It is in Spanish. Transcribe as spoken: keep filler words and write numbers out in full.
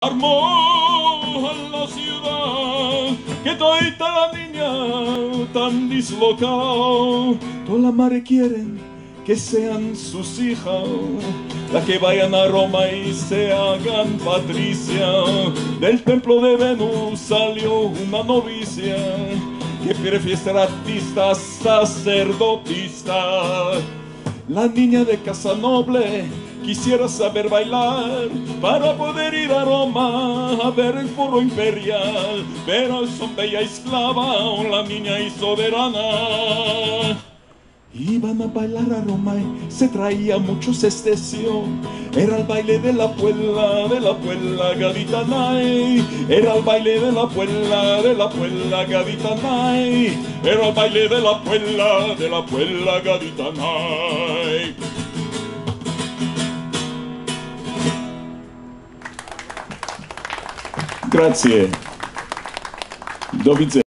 Armó en la ciudad, que todita la niña tan dislocada, toda la madre quieren que sean sus hijas, las que vayan a Roma y se hagan patricia. Del templo de Venus salió una novicia que prefiere ser artista, sacerdotista. La niña de casa noble quisiera saber bailar para poder ir a Roma a ver el foro imperial, pero son bella esclava o la niña y soberana. Iban a bailar a Roma y se traía mucho cestecio. Era el baile de la puella, de la puella gaditana. Era el baile de la puella, de la puella gaditana. Era el baile de la puella, de la puella gaditana. Grazie. Do widzenia.